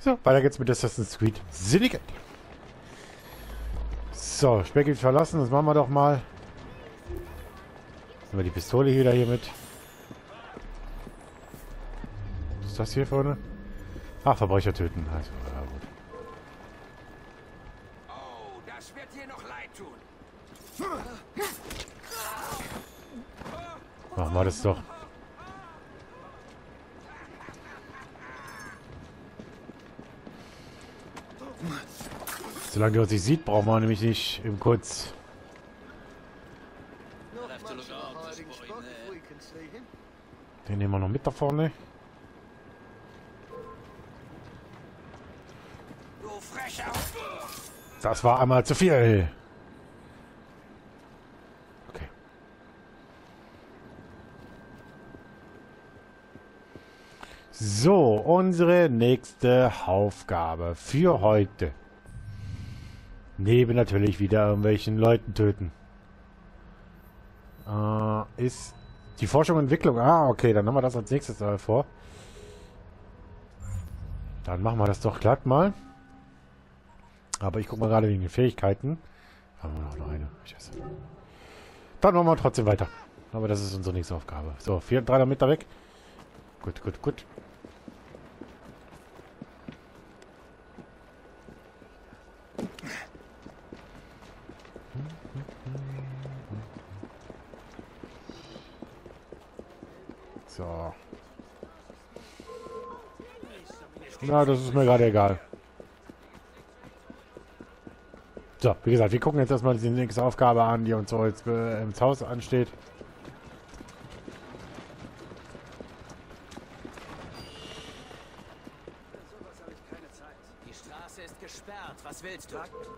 So, weiter geht's mit Assassin's Creed Syndicate. So, Speckgebiet verlassen, das machen wir doch mal. Nehmen wir die Pistole wieder hier mit. Was ist das hier vorne? Ach, Verbrecher töten. Also, ja, gut. Oh, das wird dir noch leid tun. Machen wir das doch. Solange der uns nicht sieht, brauchen wir nämlich nicht im Kurz. Den nehmen wir noch mit da vorne. Du Frecher! Das war einmal zu viel. Okay. So, unsere nächste Aufgabe für heute. Neben natürlich wieder irgendwelchen Leuten töten. Ist die Forschung und Entwicklung. Ah, okay, dann haben wir das als nächstes vor. Dann machen wir das doch glatt mal. Aber ich gucke mal gerade wegen den Fähigkeiten. Haben wir noch eine. Scheiße. Dann machen wir trotzdem weiter. Aber das ist unsere nächste Aufgabe. So, 3 Meter weg. Gut, gut, gut. So. Na, das ist mir gerade egal. So, wie gesagt, wir gucken jetzt erstmal die nächste Aufgabe an, die uns so jetzt ins Haus ansteht. Die Straße ist gesperrt. Was willst du?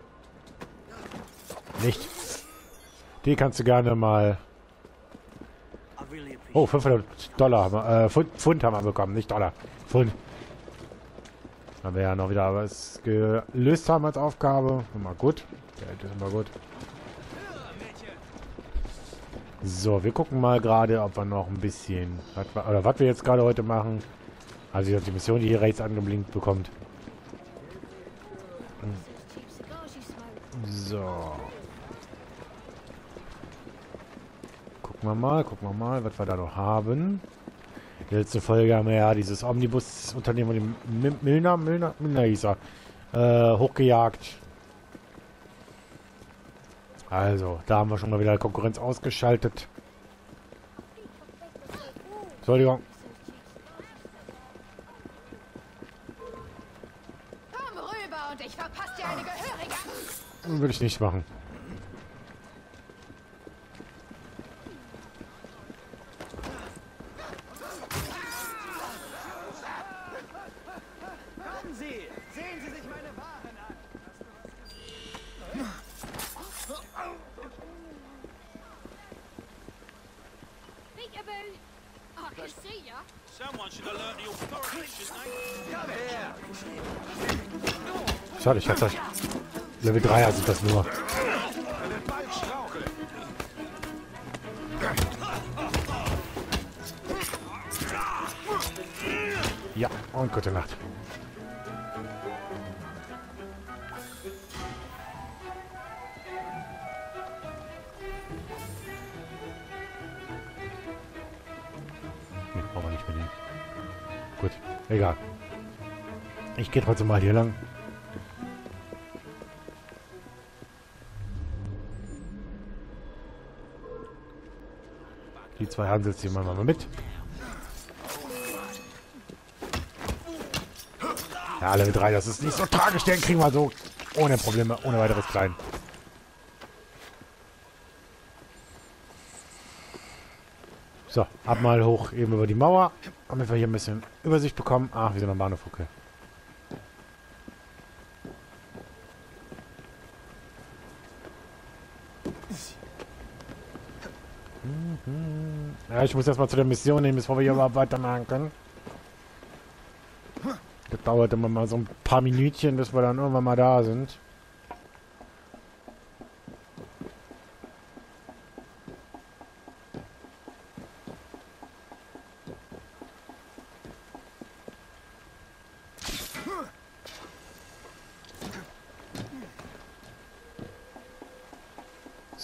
Nicht. Die kannst du gerne mal... Oh, 500 Dollar haben wir, Pfund haben wir bekommen, nicht Dollar. Pfund. Haben wir ja noch wieder was gelöst haben als Aufgabe. Immer gut. Geld ist immer gut. So, wir gucken mal gerade, ob wir noch ein bisschen... was wir jetzt gerade heute machen. Also die Mission, die hier rechts angeblinkt bekommt. So. Gucken wir mal, was wir da noch haben. In der letzten Folge haben wir ja dieses Omnibus-Unternehmen von dem Milner hieß er, hochgejagt. Also, da haben wir schon mal wieder Konkurrenz ausgeschaltet. Entschuldigung. Komm rüber und ich verpasse dir eine Gehörige. Würde ich nicht machen. Kommen Sie! Sehen Sie sich meine Waren an! Peekaboo. I can see ya. Someone should alert the authorities, shouldn't they? Komm her! Schade, ich hatte Level 3 sind das nur. Bald straucheln! Ja, und gute Nacht. Nee, brauchen wir nicht mehr den. Gut, egal. Ich gehe trotzdem mal hier lang. Die 2 Handelstiere machen wir mal mit. Ja, Level 3, das ist nicht so tragisch. Den kriegen wir so ohne Probleme, ohne weiteres klein. So, ab mal hoch eben über die Mauer. Damit wir hier ein bisschen Übersicht bekommen. Ach, wir sind am Bahnhof, okay. Ja, ich muss erstmal zu der Mission nehmen, bevor wir hier überhaupt weitermachen können. Das dauert immer mal so ein paar Minütchen, bis wir dann irgendwann mal da sind.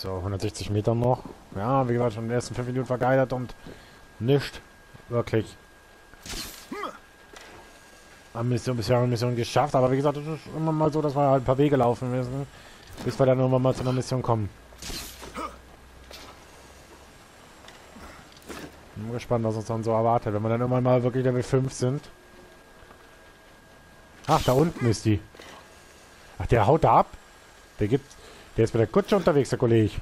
So, 160 Meter noch. Ja, wie gesagt, schon in den ersten 5 Minuten vergeigert und nicht wirklich Mission geschafft. Aber wie gesagt, es ist immer mal so, dass wir halt ein paar Wege laufen müssen, bis wir dann irgendwann mal zu einer Mission kommen. Bin gespannt, was uns dann so erwartet, wenn wir dann irgendwann mal wirklich Level 5 sind. Ach, da unten ist die. Ach, der haut da ab. Der ist mit der Kutsche unterwegs, der Kollege.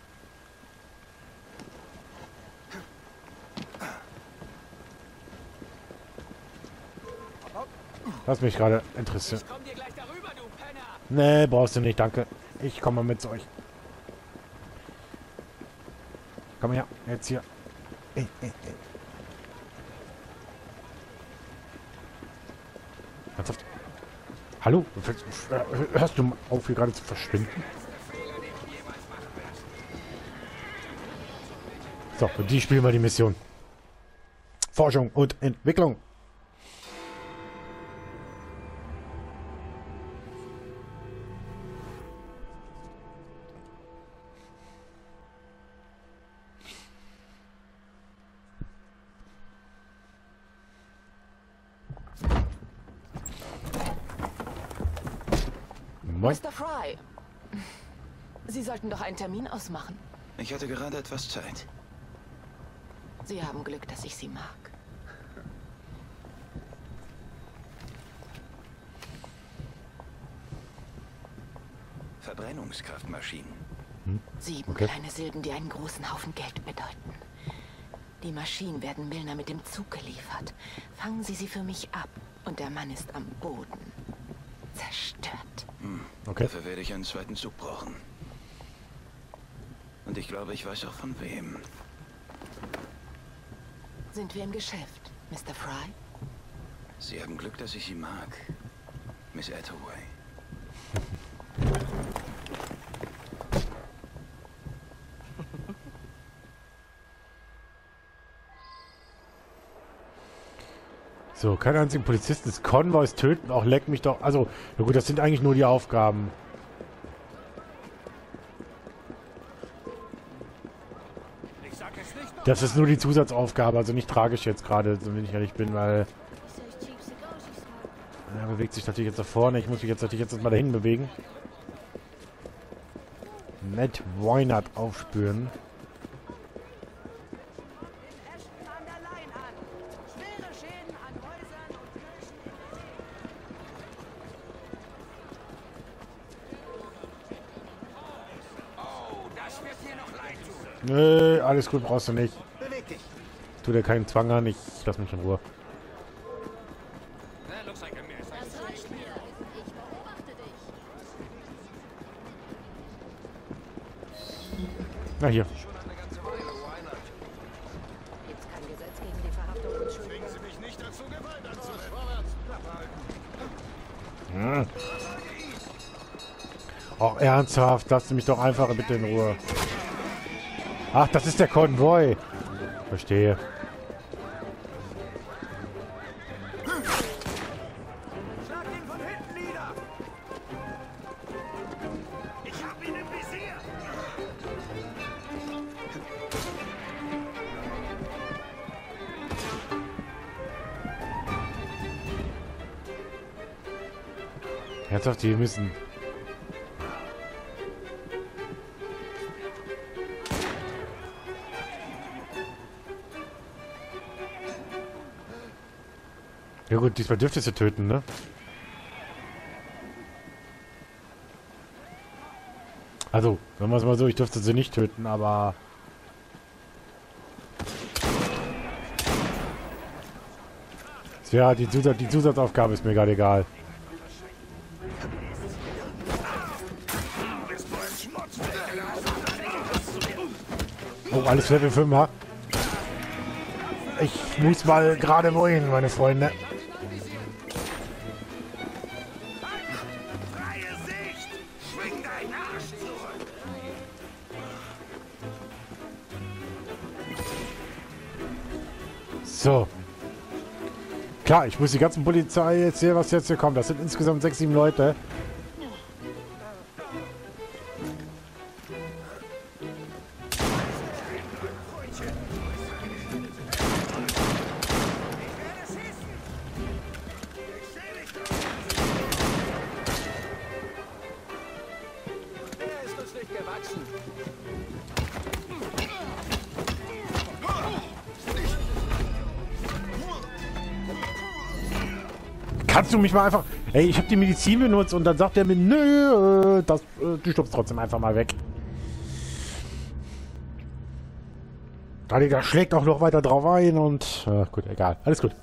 Was mich gerade interessiert. Ich komm dir gleich darüber, du Penner! Nee, brauchst du nicht, danke. Ich komme mal mit zu euch. Komm her, jetzt hier. Ernsthaft? Hallo? Hörst du mal auf, hier gerade zu verschwinden? So, und die spielen wir die Mission. Forschung und Entwicklung. Moin. Mr. Fry, Sie sollten doch einen Termin ausmachen. Ich hatte gerade etwas Zeit. Sie haben Glück, dass ich Sie mag. Verbrennungskraftmaschinen. 7 Okay. kleine Silben, die einen großen Haufen Geld bedeuten. Die Maschinen werden Milner mit dem Zug geliefert. Fangen Sie sie für mich ab und der Mann ist am Boden. Zerstört. Okay. Dafür werde ich einen zweiten Zug brauchen. Und ich glaube, ich weiß auch von wem. Sind wir im Geschäft, Mr. Fry? Sie haben Glück, dass ich Sie mag, Miss Attaway. So, keinen einzigen Polizisten des Konvois töten, auch leck mich doch. Also, na gut, das sind eigentlich nur die Aufgaben. Ich sag es nicht noch. Das ist nur die Zusatzaufgabe, also nicht tragisch jetzt gerade, so wenn ich ehrlich bin, weil... Er bewegt sich natürlich jetzt da vorne. Ich muss mich jetzt natürlich jetzt mal dahin bewegen. Matt Weinert aufspüren. Ashton an der Line an. Schwere Schäden an Häusern und Kirchen in Oh, das wird hier noch leid tun. Nö, alles gut, brauchst du nicht. Beweg dich. Tu dir keinen Zwang an, ich lass mich in Ruhe. That looks like a mess. Das reicht mir. Ich beobachte dich. Na hier. Gibt's kein Gesetz gegen die Verhaftung Unschuldiger? Sie mich nicht dazu, Gewalt anzuwenden. Vorwärts. Auch ernsthaft, lass mich doch einfach bitte in Ruhe. Ach, das ist der Konvoi. Verstehe. Schlag ihn von hinten nieder. Ich hab ihn im Visier. Ernsthaft, die müssen... Ja gut, diesmal dürftest du töten, ne? Also, sagen wir es mal so, ich dürfte sie nicht töten, aber... Ja, die Zusatzaufgabe ist mir gerade egal. Oh, alles Level 5, ha? Ich muss mal gerade wohin, meine Freunde. Freie Sicht. Schwing deinen Arsch zurück. So. Klar, ich muss die ganzen Polizei jetzt sehen, was jetzt hier kommt. Das sind insgesamt 6, 7 Leute. durchgewachsen. Kannst du mich mal einfach... Ey, ich habe die Medizin benutzt und dann sagt er mir, nö, du stupst trotzdem einfach mal weg. Der schlägt auch noch weiter drauf ein und... gut, egal. Alles gut.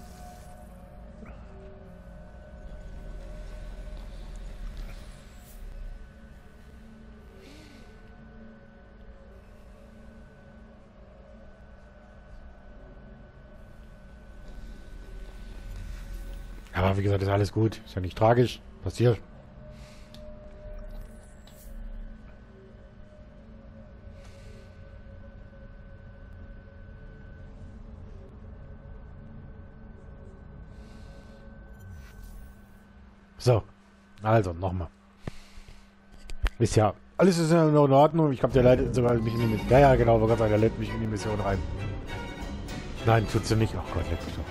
Aber wie gesagt, ist alles gut. Ist ja nicht tragisch. Passiert. So. Also, nochmal. Ist ja... Alles ist ja in Ordnung. Ich glaube, der leitet sogar mich in die... Ja, genau. Aber Gott sei Dank, der leitet mich in die Mission rein. Nein, tut sie nicht. Ach Gott, letztes doch.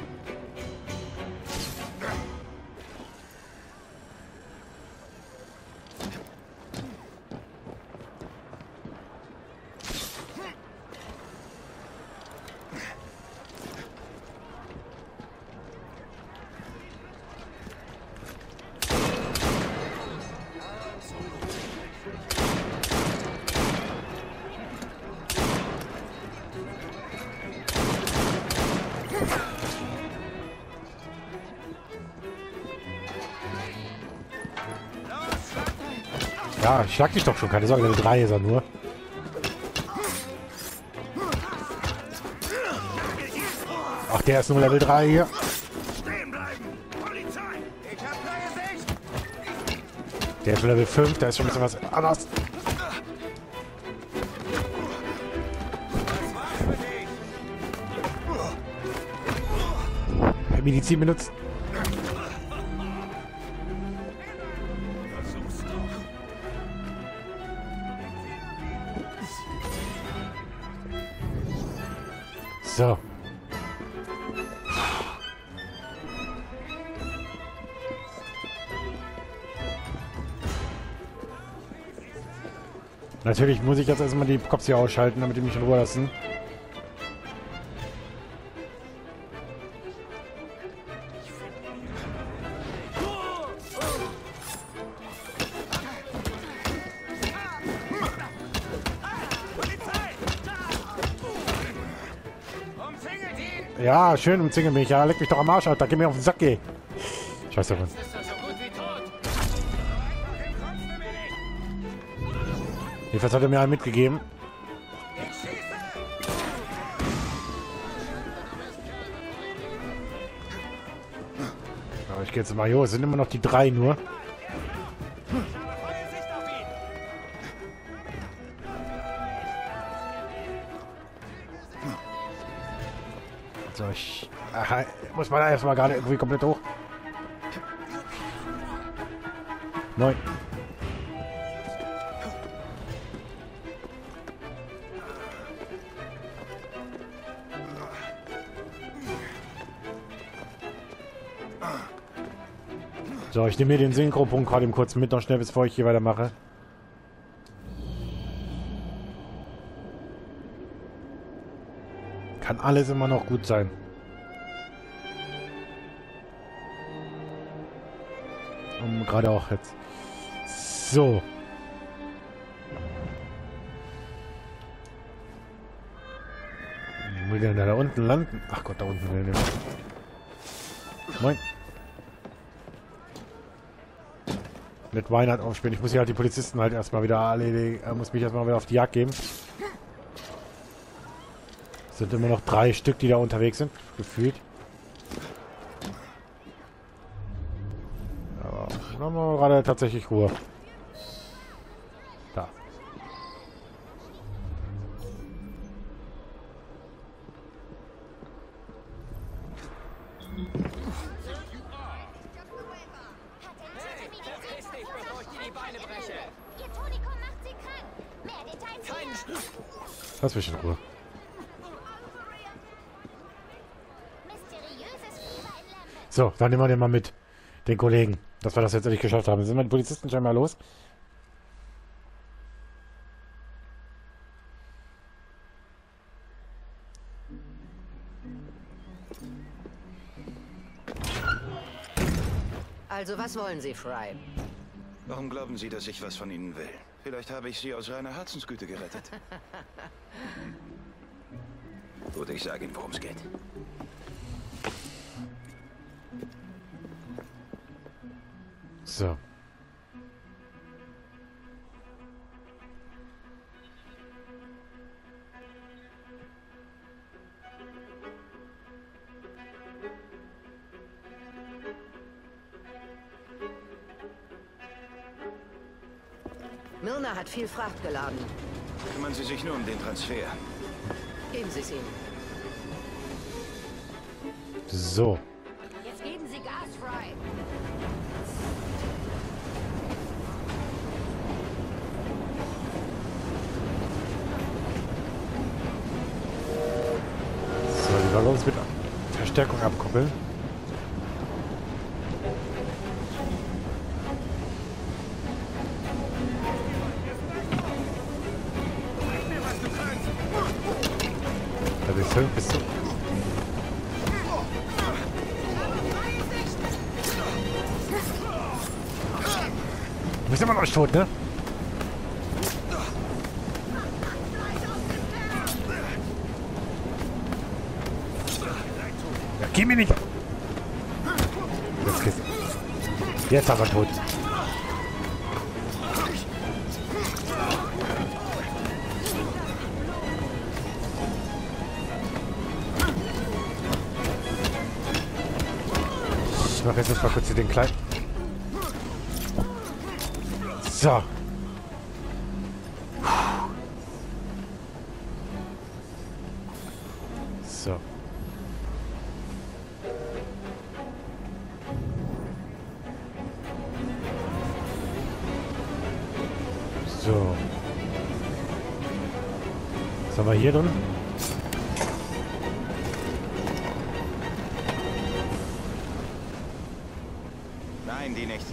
Ja, ich schlag dich doch schon. Keine Sorge, Level 3 ist er nur. Ach, der ist nur Level 3 hier. Der ist schon Level 5, da ist schon ein bisschen was anders. Medizin benutzt. So. Natürlich muss ich jetzt erstmal die Cops hier ausschalten, damit die mich in Ruhe lassen. Ja, schön umzingel mich. Ja, leck mich doch am Arsch, Alter. Geh mir auf den Sack, geh. Scheiße. Jedenfalls hat er mir einen mitgegeben. Aber ich gehe jetzt mal, jo, es sind immer noch die 3 nur. So, ich muss mal erstmal gerade irgendwie komplett hoch. 9. So, ich nehme mir den Synchro-Punkt gerade kurz mit, noch schnell, bevor ich hier weitermache. Kann alles immer noch gut sein. Und gerade auch jetzt. So. Will der da unten landen? Ach Gott, da unten will der. Moin. Mit Weihnacht aufspielen. Ich muss hier halt die Polizisten halt erstmal wieder erledigen. Muss mich erstmal wieder auf die Jagd geben. Es sind immer noch 3 Stück, die da unterwegs sind. Gefühlt. Aber dann haben wir gerade tatsächlich Ruhe. Da. Lass mich in Ruhe. So, dann nehmen wir den mal mit. Den Kollegen. Dass wir das jetzt endlich geschafft haben. Sind wir die Polizisten scheinbar los? Also, was wollen Sie, Fry? Warum glauben Sie, dass ich was von Ihnen will? Vielleicht habe ich Sie aus reiner Herzensgüte gerettet. Gut, ich sage Ihnen, worum es geht. So. Myrna hat viel Fracht geladen. Kümmern Sie sich nur um den Transfer. Geben Sie es ihm. So. Jetzt geben Sie Gas, Fry. So, die Ballons mit Verstärkung abkoppeln. Da bist du. Du bist immer noch nicht tot, ne? Ja, geh mir nicht! Jetzt geht's. Jetzt aber tot. Ich mache jetzt mal kurz hier den kleinen. So. So. So. Was haben wir hier drin? Nein, die nicht.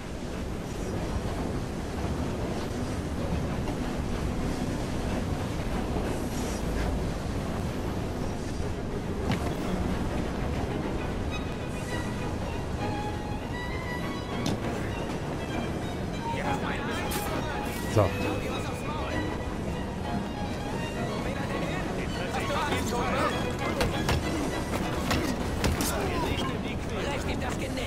So. Recht ihm das Genick.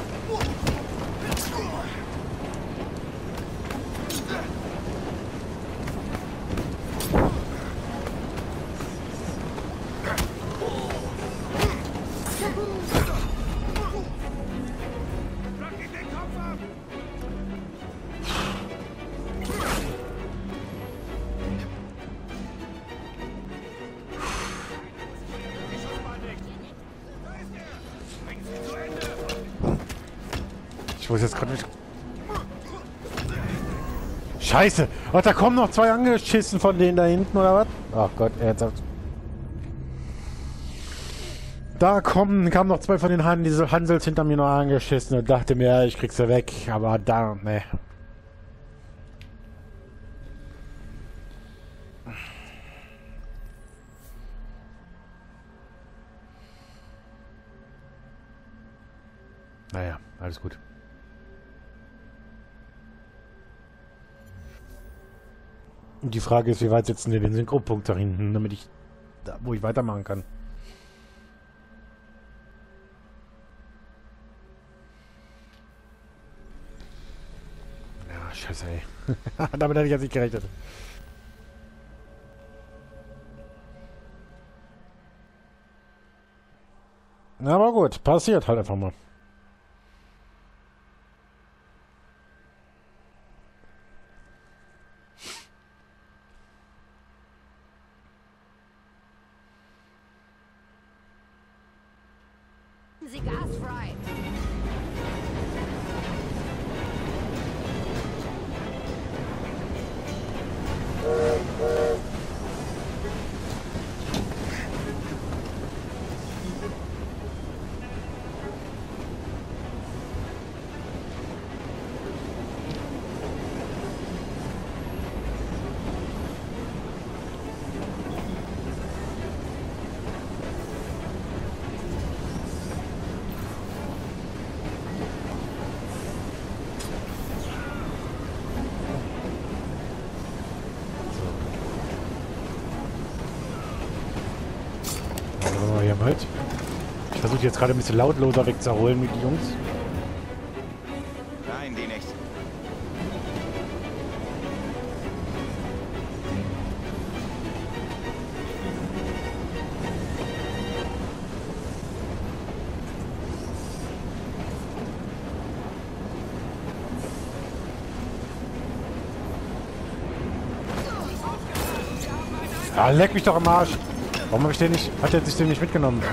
Ich weiß jetzt gerade nicht. Scheiße! Ach, da kommen noch zwei angeschissen von denen da hinten, oder was? Ach Gott, ernsthaft. Da kamen noch zwei von den diese Hansels hinter mir noch angeschissen und dachte mir, ich krieg sie weg. Aber da, ne. Naja, alles gut. Und die Frage ist, wie weit setzen wir den Synchropunkt da hinten, damit ich da, wo ich weitermachen kann. Ja, scheiße, ey. Damit hätte ich jetzt nicht gerechnet. Aber gut, passiert halt einfach mal. Sie Gas, Fry. Halt. Ich versuche jetzt gerade ein bisschen lautloser wegzuholen mit den Jungs. Nein, die nicht. Ah, leck mich doch am Arsch. Warum habe ich den nicht... Hat er sich den nicht mitgenommen?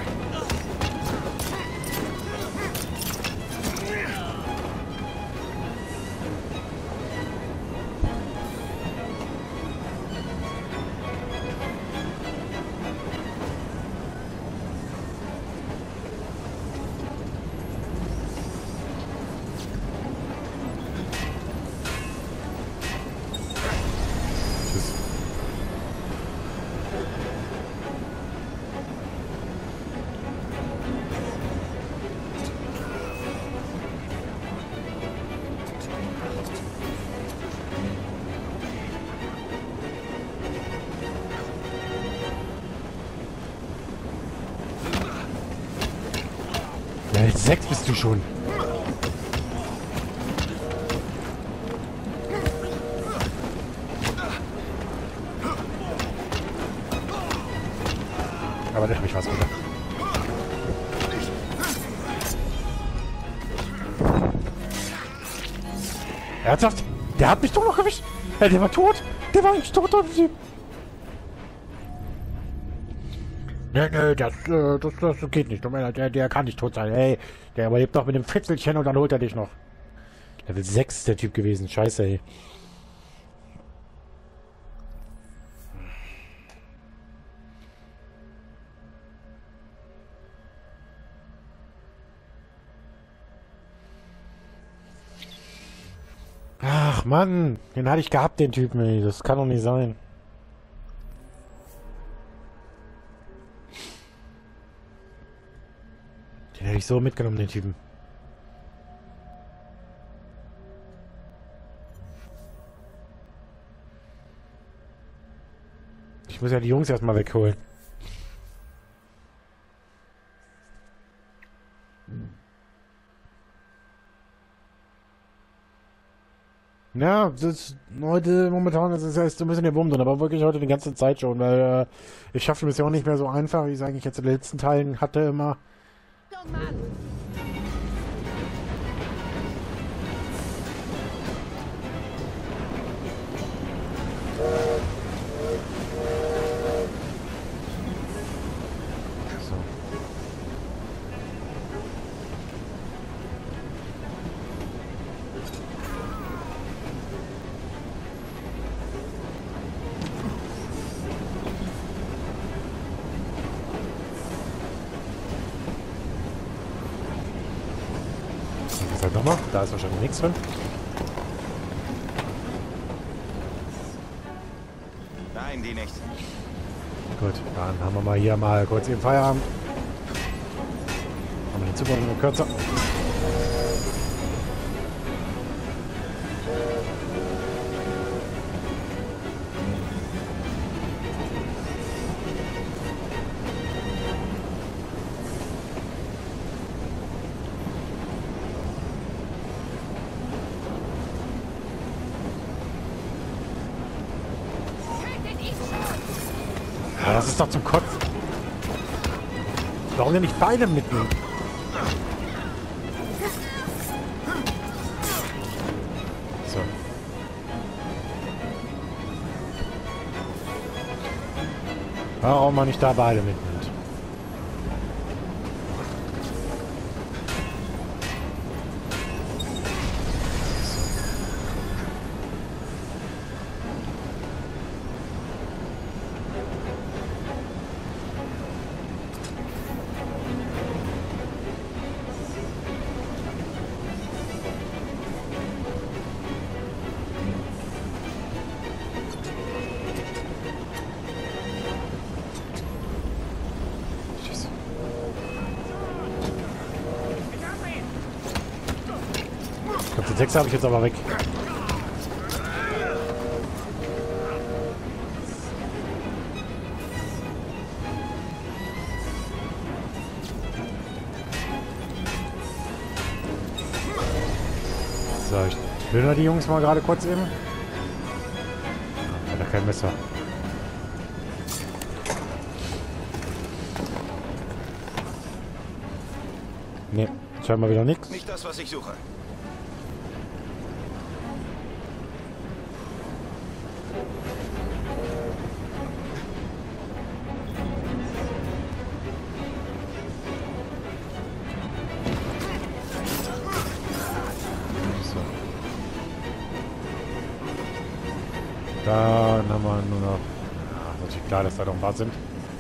Level 6 bist du schon. Aber der hat mich was wieder. Ernsthaft? Der hat mich doch noch erwischt. Der war tot. Der war nicht tot. Nee, das geht nicht. Der kann nicht tot sein. Ey, der überlebt doch mit dem Fitzelchen und dann holt er dich noch. Level 6 ist der Typ gewesen. Scheiße, ey. Ach, Mann. Den hatte ich gehabt, den Typen, ey. Das kann doch nicht sein. Den hätte ich so mitgenommen, den Typen. Ich muss ja die Jungs erstmal wegholen. Ja, das ist heute momentan ist es erst so ein bisschen der Wurm drin, aber wirklich heute die ganze Zeit schon, weil ich schaffe es ja auch nicht mehr so einfach, wie ich es eigentlich jetzt in den letzten Teilen hatte immer. Mann! So. Was halt nochmal? Da ist wahrscheinlich nichts drin. Nein, die nicht. Gut, dann haben wir mal hier mal kurz den Feierabend. Haben wir den Zug noch kürzer. Ja, das ist doch zum Kotzen. Warum denn nicht beide mitnehmen? So. Warum man nicht da beide mitnimmt? Ich glaube, den Text habe ich jetzt aber weg. Plündern die Jungs mal gerade kurz eben. Hat er kein Messer. Ne, scheinbar wieder nichts. Nicht das, was ich suche. So. Dann haben wir nur noch... Ja, ist natürlich klar, dass da noch ein paar sind.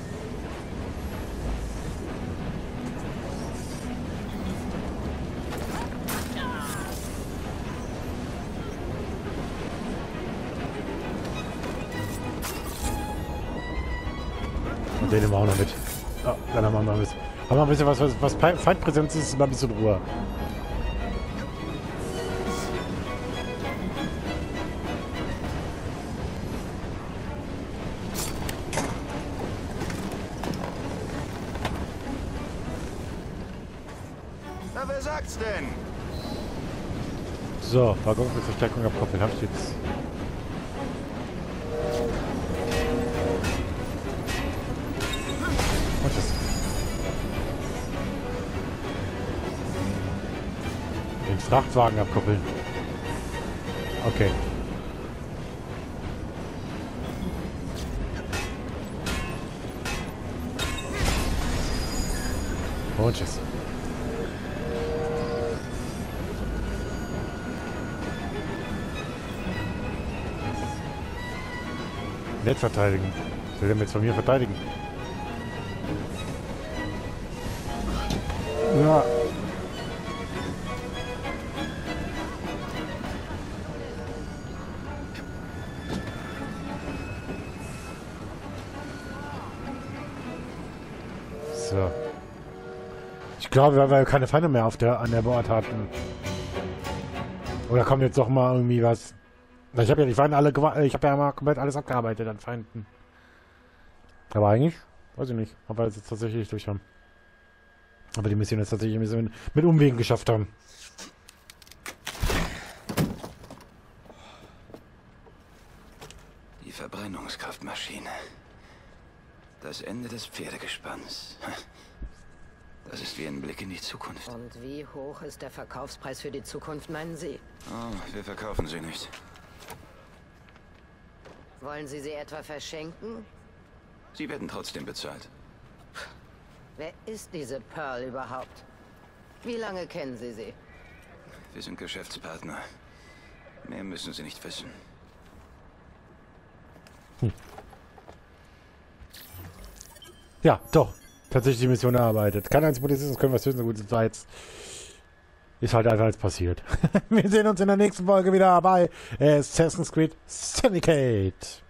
Und den nehmen wir auch noch mit. Oh, dann haben wir mal ein bisschen was Feindpräsenz ist, mal ein bisschen Ruhe. Na, wer sagt's denn? So, Waggon mit Verstärkung abkoppeln. Hab ich jetzt. Und das. Den Frachtwagen abkoppeln. Okay. Und tschüss. Nett verteidigen. Was will der jetzt von mir verteidigen? Ja. So. Ich glaube, weil wir keine Feinde mehr an der Bord hatten. Oder kommt jetzt doch mal irgendwie was? Ich habe ja die Feinde alle ich habe ja mal komplett alles abgearbeitet an Feinden. Aber eigentlich, weiß ich nicht, ob wir das jetzt tatsächlich durch haben. Aber die Mission jetzt tatsächlich ein bisschen mit Umwegen geschafft haben. Die Verbrennungskraftmaschine. Das Ende des Pferdegespanns. Das ist wie ein Blick in die Zukunft. Und wie hoch ist der Verkaufspreis für die Zukunft, meinen Sie? Oh, wir verkaufen sie nicht. Wollen Sie sie etwa verschenken? Sie werden trotzdem bezahlt. Wer ist diese Pearl überhaupt? Wie lange kennen Sie sie? Wir sind Geschäftspartner. Mehr müssen Sie nicht wissen. Ja, doch. Tatsächlich die Mission erarbeitet. Kein einziger Polizist können was höchstens gut sein. Jetzt ist halt einfach jetzt passiert. Wir sehen uns in der nächsten Folge wieder bei Assassin's Creed Syndicate.